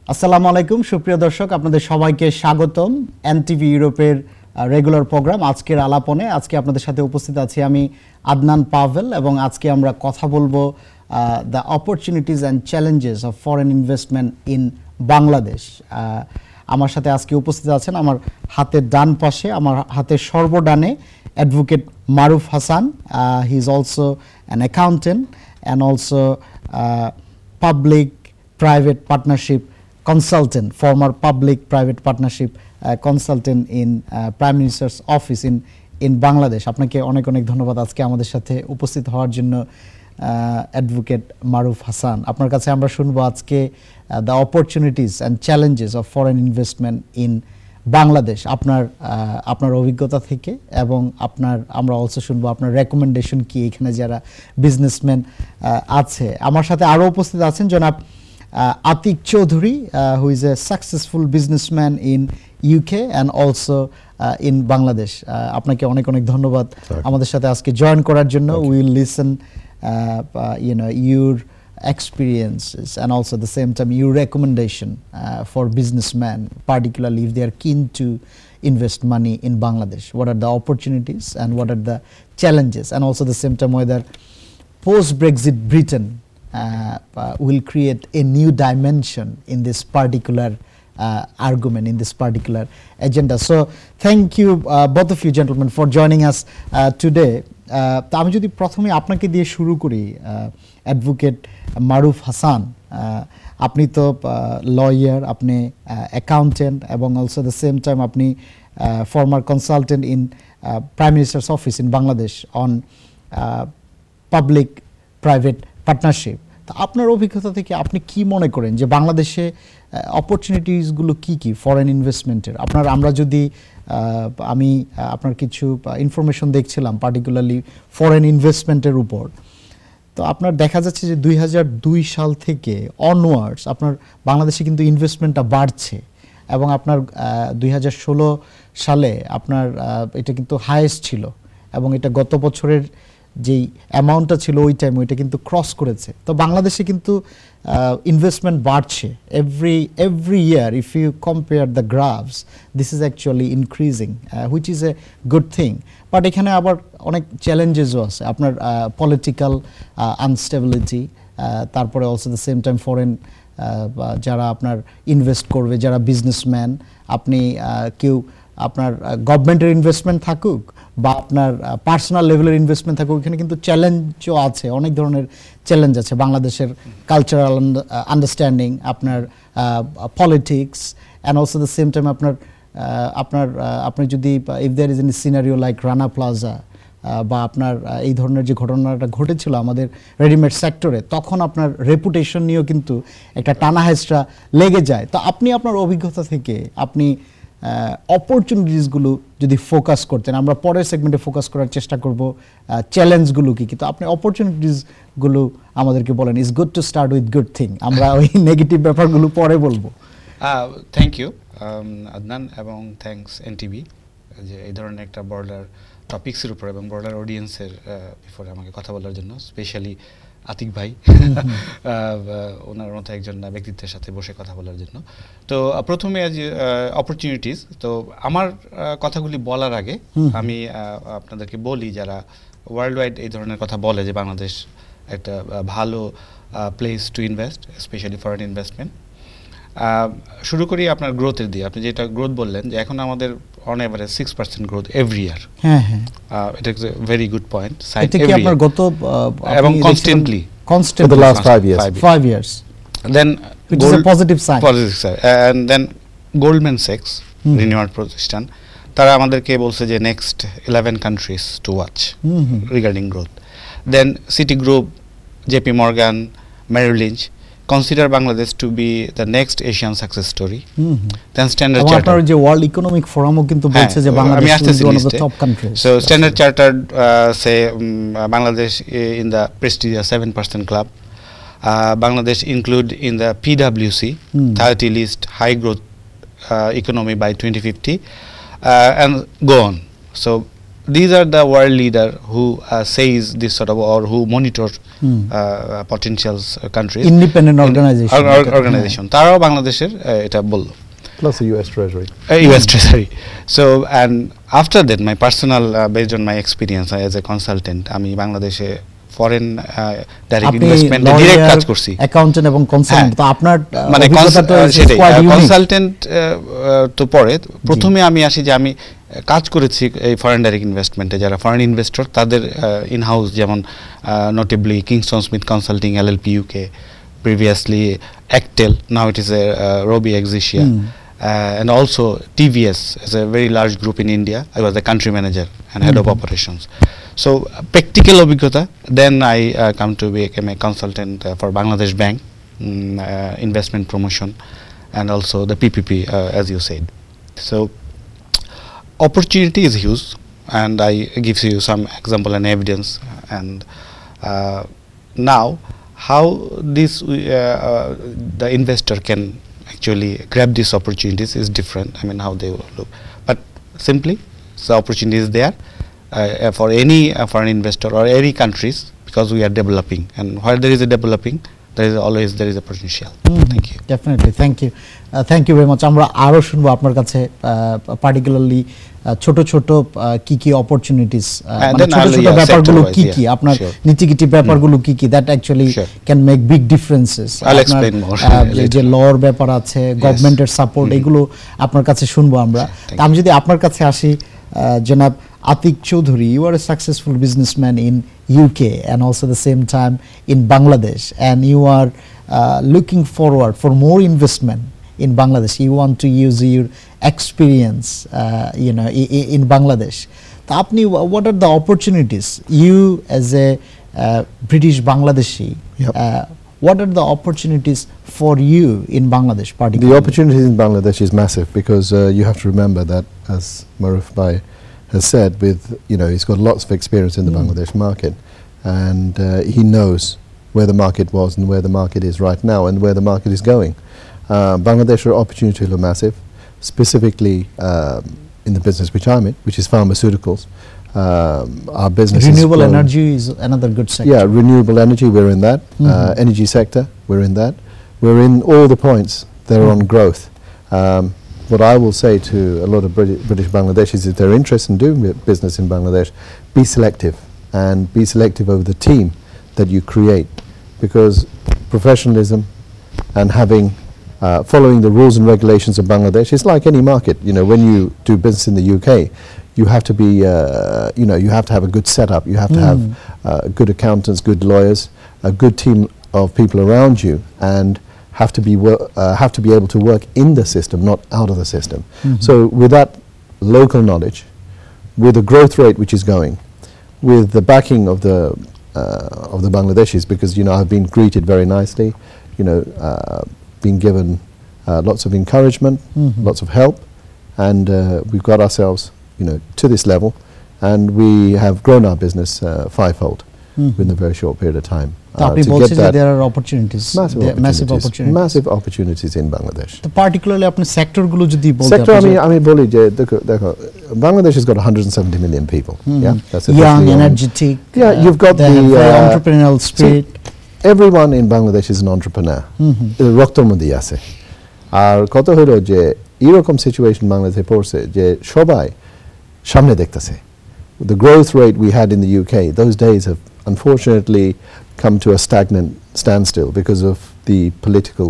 আসসালামু আলাইকুম সুপ্রিয় দর্শক, আপনাদের সবাইকে স্বাগতম এনটিভি ইউরোপের রেগুলার প্রোগ্রাম আজকের আলাপনে। আজকে আপনাদের সাথে উপস্থিত আছি আমি আদনান পাভেল, এবং আজকে আমরা কথা বলবো the opportunities and challenges of foreign investment in Bangladesh. আমার সাথে আজকে উপস্থিত আছেন আমার হাতের ডান পাশে, আমার হাতের সর্বডানে advocate Maruf Hasan. He is also an accountant and also public private partnership consultant, former public private partnership consultant in Prime Minister's office in Bangladesh. আপনাকে অনেক অনেক ধন্যবাদ আজকে আমাদের সাথে উপস্থিত হওয়ার জন্য অ্যাডভোকেট মারুফ হাসান। আপনার কাছে আমরা শুনবো আজকে the opportunities and challenges of foreign investment in Bangladesh, আপনার অভিজ্ঞতা থেকে, এবং আমরা অলসো শুনবো আপনার রেকমেন্ডেশন কি এখানে যারা বিজনেসম্যান আছে। আমার সাথে আরও উপস্থিত আছেন জনাব Atik Chaudhary, who is a successful businessman in UK and also in Bangladesh. আপনাকে অনেক অনেক ধন্যবাদ আমাদের সাথে আজকে জয়েন করার জন্য। We will listen your experiences and also at the same time your recommendation for businessmen, particularly if they are keen to invest money in Bangladesh. What are the opportunities and what are the challenges, and also at the same time whether post-Brexit Britain will create a new dimension in this particular argument, in this particular agenda. So thank you both of you gentlemen for joining us today. তো আমি যদি প্রথমে আপনাকে দিয়ে শুরু করি, advocate Maruf Hasan, আপনি তো লয়ার, আপনি অ্যাকাউন্টেন্ট, এবং অলসো দ্য সেম টাইম আপনি former consultant in prime minister's office in Bangladesh on public private partnership. তা আপনার অভিজ্ঞতা থেকে আপনি কি মনে করেন যে বাংলাদেশে অপরচুনিটিসগুলো কি কি ফরেন ইনভেস্টমেন্টের? আমরা যদি আমি আপনার কিছু ইনফরমেশন দেখছিলাম পার্টিকুলারলি ফরেন ইনভেস্টমেন্টের উপর। তো আপনার দেখা যাচ্ছে যে 2002 সাল থেকে অনওয়ার্ডস আপনার বাংলাদেশে কিন্তু ইনভেস্টমেন্টটা বাড়ছে, এবং আপনার 2016 সালে আপনার এটা কিন্তু হাইয়েস্ট ছিল, এবং এটা গত বছরের যেই অ্যামাউন্টটা ছিল ওই টাইম ওইটা কিন্তু ক্রস করেছে। তো বাংলাদেশে কিন্তু ইনভেস্টমেন্ট বাড়ছে every year. If you compare the graphs, this is actually increasing, which is a good thing. But এখানে আবার অনেক চ্যালেঞ্জেসও আছে, আপনার পলিটিক্যাল আনস্টেবিলিটি, তারপরে also the same time foreign যারা আপনার ইনভেস্ট করবে, যারা বিজনেসম্যান, আপনি কেউ আপনার গভর্নমেন্টের ইনভেস্টমেন্ট থাকুক বা আপনার পার্সোনাল লেভেলের ইনভেস্টমেন্ট থাকুক, এখানে কিন্তু চ্যালেঞ্জও আছে, অনেক ধরনের চ্যালেঞ্জ আছে। বাংলাদেশের কালচারাল আন্ডারস্ট্যান্ডিং, আপনার politics, and also the same time আপনি যদি if there is any scenario like Rana Plaza বা আপনার এই ধরনের যে ঘটনাটা ঘটেছিল আমাদের রেডিমেড সেক্টরে, তখন আপনার রেপুটেশন নিয়েও কিন্তু একটা টানা হেঁচড়া লেগে যায়। তো আপনি আপনার অভিজ্ঞতা থেকে আপনি অপরচুনিটিসগুলো যদি ফোকাস করতেন, আমরা পরের সেগমেন্টে ফোকাস করার চেষ্টা করব চ্যালেঞ্জগুলো কি কি। তো আপনি অপরচুনিটিসগুলো আমাদেরকে বলেন। Is good to start with good thing, আমরা ওই নেগেটিভ ব্যাপারগুলো পরে বলবো। থ্যাংক ইউ আদনান, এবং থ্যাঙ্কস এনটিভি যে এই ধরনের একটা বর্ডার টপিক্সের উপর এবং বর্ডার অডিয়েন্সের বিফোরে আমাকে কথা বলার জন্য, স্পেশালি আতিক ভাই ওনার মতো একজন ব্যক্তিত্বের সাথে বসে কথা বলার জন্য। তো প্রথমে আজ অপরচুনিটিস, তো আমার কথাগুলি বলার আগে আমি আপনাদেরকে বলি, যারা ওয়ার্ল্ড ওয়াইড এই ধরনের কথা বলে যে বাংলাদেশ একটা ভালো place to invest, specially foreign investment. শুরু করি আপনার গ্রোথের দিয়ে। আপনি যেটা গ্রোথ বললেন যে এখন আমাদের on average 6% growth every year. হ্যাঁ হ্যাঁ, এটা is a very good point. এটা কি আপনার গত এবং constantly for the last 5 years, then which is a positive sign. And then Goldman Sachs, renowned প্রতিষ্ঠান, তারা আমাদেরকে বলছে যে next 11 countries to watch regarding growth. Then Citigroup, JP Morgan, Merrill Lynch consider Bangladesh to be the next Asian success story. Then Standard Chartered, আপনার যে world economic ফোরামও কিন্তু বলছে যে Bangladesh is one of the top countries. So Standard Chartered say Bangladesh in the prestigious 7% club. Bangladesh include in the PwC 30 list high growth economy by 2050, and go on. So these are the world leader who says this sort of, or who monitor potential countries. Independent organization. Organization. তারাও বাংলাদেশের এটা বলল। Plus the US Treasury. US Treasury. So, and after that, my personal, based on my experience as a consultant, আমি বাংলাদেশে foreign direct ইনভেস্টমেন্টে direct কাজ করছি, accountant এবং consultant. তো আপনার মানে কনসালটেন্ট তো পরে প্রথমে আমি আসি যে আমি কাজ করেছি এই ফরেন ডাইরেক্ট ইনভেস্টমেন্টে, যারা ফরেন ইনভেস্টর তাদের ইন হাউস, যেমন notably Kingston Smith consulting LLP UK, previously Actel, now it is a Robi Exisia, and also TVS is a very large group in India. I was the country manager and head of operations. So practical obhigota, then I come to become a consultant for Bangladesh Bank, investment promotion, and also the PPP, as you said. So opportunity is huge, and I give you some example and evidence, and now how this the investor can actually grab these opportunities is different. I mean, how they will look, but simply the opportunity is there for any foreign investor or any countries, because we are developing, and where there is a developing, there is always a potential. Thank you. Definitely, thank you very much. আমরা আরো শুনবো আপনার কাছে particularly ছোট ছোট কি কি opportunities, মানে ছোট ছোট ব্যাপারগুলো কি কি, আপনার নীতিগত ব্যাপারগুলো কি কি, that actually can make big differences. যে লর ব্যাপার আছে, গভর্নমেন্টের সাপোর্ট, এগুলো আপনার কাছে শুনবো আমরা। আমি যদি আপনার কাছে আসি, জনাব Atik Choudhury, you are a successful businessman in UK and also the same time in Bangladesh, and you are looking forward for more investment in Bangladesh. You want to use your experience, in Bangladesh. So, what are the opportunities? You as a British Bangladeshi, what are the opportunities for you in Bangladesh particularly? The opportunities in Bangladesh is massive, because you have to remember that, as Maruf Bhai has said, he's got lots of experience in the Bangladesh market, and he knows where the market was and where the market is right now and where the market is going. Bangladesh opportunities are massive, specifically in the business which I'm in, which is pharmaceuticals. Our business renewable energy is another good sector. Yeah, renewable energy, we're in that. Energy sector, we're in that. We're in all the points that are on growth. What I will say to a lot of British Bangladeshis, if they're interested in doing business in Bangladesh, be selective, and be selective over the team that you create, because professionalism and following the rules and regulations of Bangladesh is like any market. When you do business in the UK, you have to be, you have to have a good setup. You have to have good accountants, good lawyers, a good team of people around you, and have to be able to work in the system, not out of the system. So with that local knowledge, with the growth rate which is going, with the backing of the Bangladeshis, because I've been greeted very nicely, being given lots of encouragement, lots of help, and we've got ourselves to this level, and we have grown our business fivefold within a very short period of time. There are opportunities, massive opportunities in Bangladesh. Particularly apni sector gulo jodi bolte, sector ami boli je dekho Bangladesh has got 170 million people. That's young, energetic. You've got the entrepreneurial spirit. Everyone in Bangladesh is an entrepreneur. রক্তের মধ্যে আছে। আর কত হলো যে এরকম situation বাংলাদেশে পড়ছে যে সবাই সামনে দেখতেছে। The growth rate we had in the UK, those days have unfortunately come to a stagnant standstill because of the political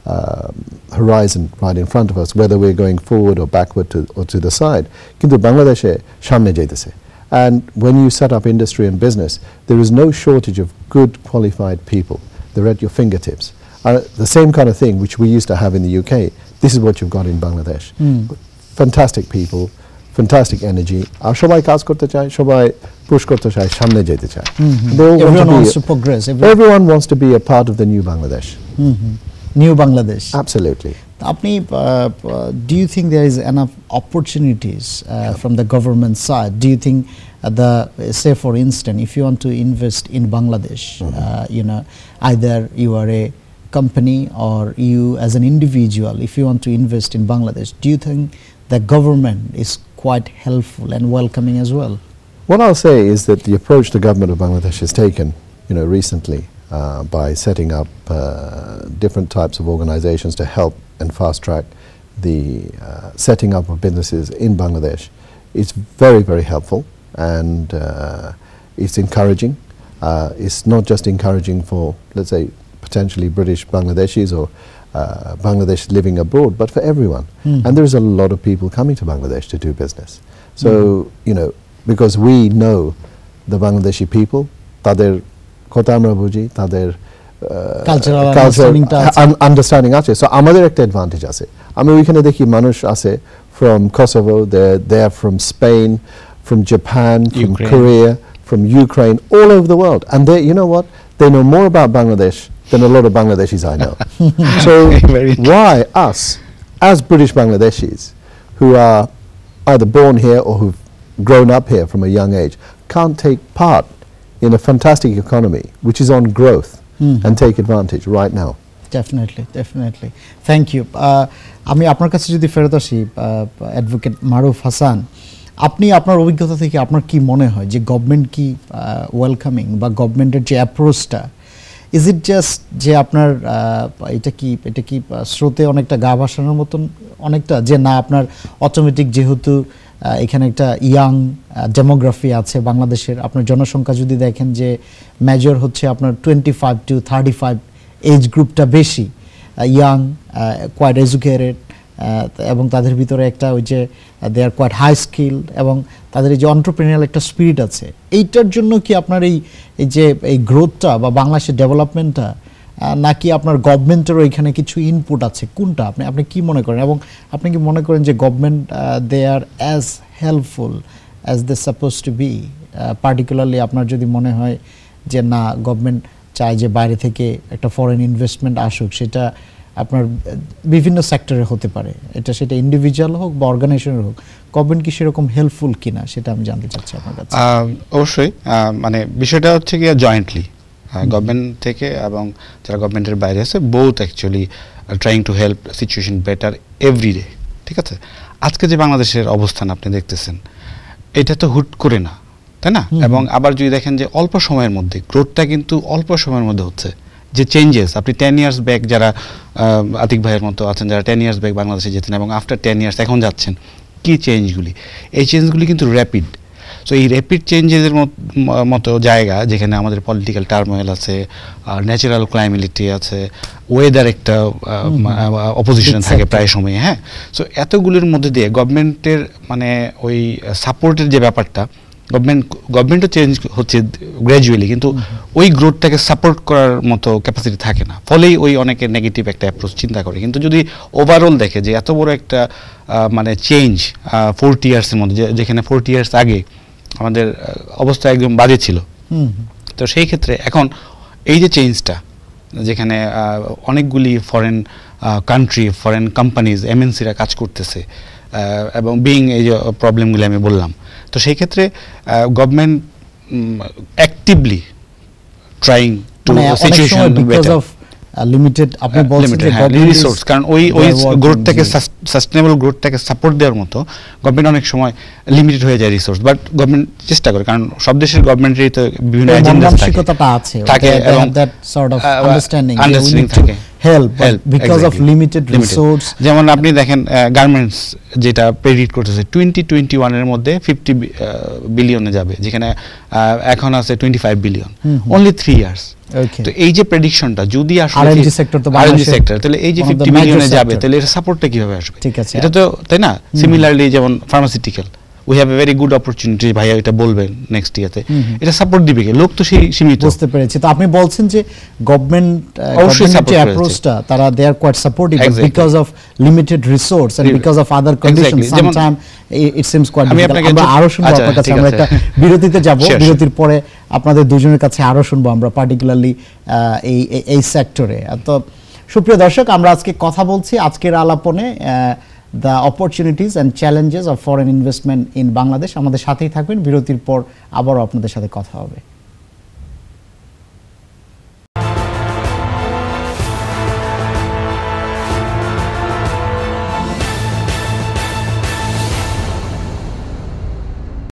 horizon right in front of us, whether we're going forward or backward or to the side. কিন্তু বাংলাদেশে সামনে যাইতেছে। And when you set up industry and business, there is no shortage of good qualified people. They're at your fingertips. The same kind of thing which we used to have in the UK, this is what you've got in Bangladesh. Fantastic people, fantastic energy. আর সবাই কাজ করতে চায়, সবাই push করতে চায়, সামনে যেতে চায়। Everyone wants to progress. Everyone wants to be a part of the new Bangladesh. New Bangladesh. Absolutely. Do you think there is enough opportunities from the government side? Do you think say for instance, if you want to invest in Bangladesh, either you are a company or you as an individual, if you want to invest in Bangladesh, do you think the government is quite helpful and welcoming as well? What I'll say is that the approach the government of Bangladesh has taken, recently by setting up different types of organizations to help and fast track the setting up of businesses in Bangladesh is very, very helpful, and it's encouraging. It's not just encouraging for, let's say, potentially British Bangladeshis or Bangladesh living abroad, but for everyone. And there's a lot of people coming to Bangladesh to do business. So, because we know the Bangladeshi people, তাদের কথা আমরা বুঝি, তাদের cultural understanding আছে, so আমাদের একটা advantage আছে। আমি ওইখানে দেখি মানুষ আছে from Kosovo, they're from Spain, from Japan, from Korea, from Ukraine, all over the world, and they, you know what, they know more about Bangladesh than a lot of Bangladeshis I know. So why us, as British Bangladeshis, who are either born here or who've grown up here from a young age, can't take part in a fantastic economy which is on growth and take advantage right now? Definitely. Thank you. আমি আপনার কাছে যদি ফেরত আসি, advocate Maruf Hasan, আপনি আপনার অভিজ্ঞতা থেকে আপনার কি মনে হয় যে গভর্নমেন্ট কি ওয়েলকামিং বা গভর্নমেন্টের যে অ্যাপ্রোচটা, ইজ ইট জাস্ট যে আপনার এটা কি স্রোতে অনেকটা গা ভাসানোর মতন অনেকটা, যে না আপনার অটোমেটিক যেহেতু এখানে একটা ইয়াং ডেমোগ্রাফি আছে বাংলাদেশের, আপনার জনসংখ্যা যদি দেখেন যে মেজর হচ্ছে আপনার 25 to 35 এজ গ্রুপটা বেশি ইয়াং, কোয়াইট এডুকেটেড, এবং তাদের ভিতরে একটা ওই যে they are quite high skill, এবং তাদের এই যে অন্টারপ্রেনিউরিয়াল একটা স্পিরিট আছে, এইটার জন্য কি আপনার এই যে এই গ্রোথটা বা বাংলাদেশের ডেভেলপমেন্টটা, নাকি আপনার গভর্নমেন্টেরও এখানে কিছু ইনপুট আছে, কোনটা আপনি কি মনে করেন? এবং আপনি কি মনে করেন যে government they are as helpful as they suppose to be? Particularly আপনার যদি মনে হয় যে না, গভর্নমেন্ট চায় যে বাইরে থেকে একটা ফরেন ইনভেস্টমেন্ট আসুক, সেটা আপনার বিভিন্ন সেক্টরে হতে পারে, সেটা ইন্ডিভিজুয়াল হোক বা অর্গানাইজেশনের হোক, গভর্নমেন্ট কি সেরকম হেল্পফুল কিনা সেটা আমি জানতে চাচ্ছি আপনার কাছে। অবশ্যই, মানে বিষয়টা হচ্ছে কি জয়েন্টলি গভর্নমেন্ট থেকে এবং যারা গভর্নমেন্টের বাইরে আছে, both actually trying to help situation better everyday. ঠিক আছে, আজকে যে বাংলাদেশের অবস্থান আপনি দেখতেছেন, এটা তো হুট করে না, তাই না? এবং আবার যদি দেখেন যে অল্প সময়ের মধ্যে গ্রোথটা কিন্তু অল্প সময়ের মধ্যে হচ্ছে, যে চেঞ্জেস আপনি 10 ইয়ার্স ব্যাক যারা আতিক ভাইয়ের মতো আছেন, যারা 10 ইয়ার্স ব্যাক বাংলাদেশে যেতেন এবং আফটার 10 ইয়ার্স এখন যাচ্ছেন, কি চেঞ্জগুলি, এই চেঞ্জগুলি কিন্তু র্যাপিড। সো এই র্যাপিড চেঞ্জেসের মতো জায়গা যেখানে আমাদের পলিটিক্যাল টার্মোয়েল আছে, ন্যাচারাল ক্লাইমেলিটি আছে, ওয়েদার একটা অপোজিশন থাকে প্রায় সময়, হ্যাঁ। সো এতগুলির মধ্যে দিয়ে গভর্নমেন্টের মানে ওই সাপোর্টের যে ব্যাপারটা, গভর্নমেন্টও চেঞ্জ হচ্ছে গ্র্যাজুয়ালি, কিন্তু ওই গ্রোথটাকে সাপোর্ট করার মতো ক্যাপাসিটি থাকে না, ফলেই ওই অনেকে নেগেটিভ একটা অ্যাপ্রোচ চিন্তা করে। কিন্তু যদি ওভারঅল দেখে যে এত বড় একটা মানে চেঞ্জ 40 ইয়ার্সের মধ্যে, যেখানে 40 ইয়ার্স আগে আমাদের অবস্থা একদম বাজে ছিল, তো সেই ক্ষেত্রে এখন এই যে চেঞ্জটা, যেখানে অনেকগুলি ফরেন কান্ট্রি, ফরেন কোম্পানিজ, এমএনসিরা কাজ করতেছে, এবং বিং এই যে প্রবলেমগুলি আমি বললাম, তো সেই ক্ষেত্রে government actively trying to situation better limited, আপনি বলছেন যে রিসোর্স, কারণ ওই গ্রোথটাকে সাস্টেনেবল গ্রোথটাকে সাপোর্ট দেওয়ার মতো গভর্নমেন্ট অনেক সময় লিমিটেড হয়ে যায় রিসোর্স, বাট গভর্নমেন্ট চেষ্টা করে, কারণ সব দেশের গভর্নমেন্টেরই তো বিভিন্ন এজেন্ডা থাকে এবং দ্যাট সর্ট অফ আন্ডারস্ট্যান্ডিং থাকে, help because of limited resource. যেমন আপনি দেখেন গার্মেন্টস যেটা প্রেডিক্ট করতেছে 2021 এর মধ্যে 50 বিলিয়নে যাবে, যেখানে এখন আছে 25 বিলিয়ন, অনলি 3 ইয়ার্স। তো এই যে প্রেডিকশনটা যদি আসলে আরএনজি সেক্টর, তো আরএনজি সেক্টর, তাহলে এই যে 50 বিলিয়নে যাবে, তাহলে এর সাপোর্টটা কিভাবে আসবে? এটা তো তাই না? সিমিলারলি যেমন pharmaceutical, we have a very good opportunity, ভাইয়া এটা বলবেন নেক্সট ইয়াতে, এটা সাপোর্ট দিবে কি? লোক তো সেই সীমিত। বুঝতে পেরেছি। তো আপনি বলছেন যে গভর্নমেন্ট যে অ্যাপ্রোচটা, তারা they are quite supportive because of limited resource and because of other conditions, sometime it seems quite difficult. আমরা আরো শুনবো আপনার কাছে, আমরা একটা বিরতিতে যাব, বিরতির পরে আপনাদের দুজনের কাছে আরো শুনবো আমরা, পার্টিকুলারলি এই সেক্টরে। তো সুপ্রিয় দর্শক, আমরা আজকে কথা বলছি আজকের আলাপনে the opportunities and challenges of foreign investment in Bangladesh। আমাদের সাথেই থাকবেন, বিরতির পর আবারও আপনাদের সাথে কথা হবে।